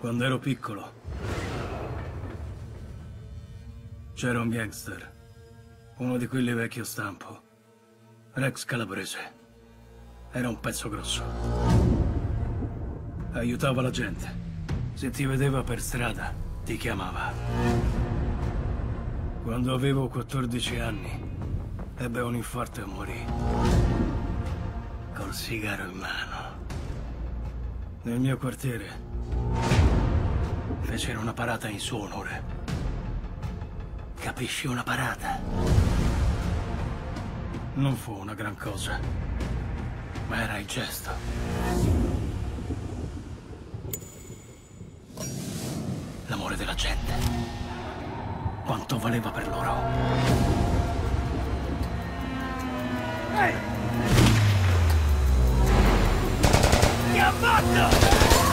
Quando ero piccolo c'era un gangster, uno di quelli vecchio stampo, Rex Calabrese. Era un pezzo grosso. Aiutava la gente. Se ti vedeva per strada, ti chiamava. Quando avevo 14 anni, ebbe un infarto e morì. Col sigaro in mano. Nel mio quartiere fecero una parata in suo onore. Capisci, una parata? Non fu una gran cosa, ma era il gesto. L'amore della gente. Quanto valeva per loro. Ehi! Ti ammazzo!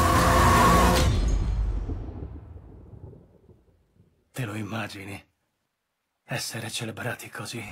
Te lo immagini? Essere celebrati così?